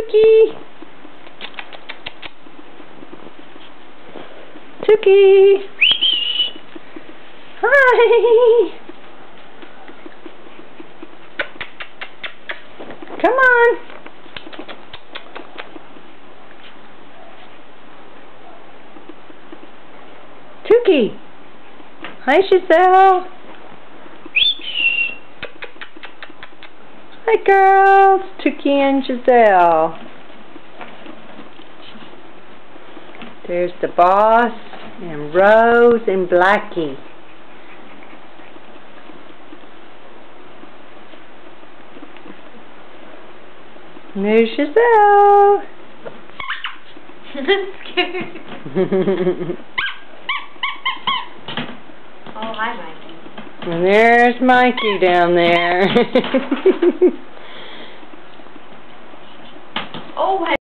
Tookie. Tookie. Hi. Come on. Tookie. Hi, Giselle. Hi, girls. Tookie and Giselle. There's the boss and Rose and Blackie. And there's Giselle. I'm scared. Oh, hi, Mikey. And there's Mikey down there. Oh,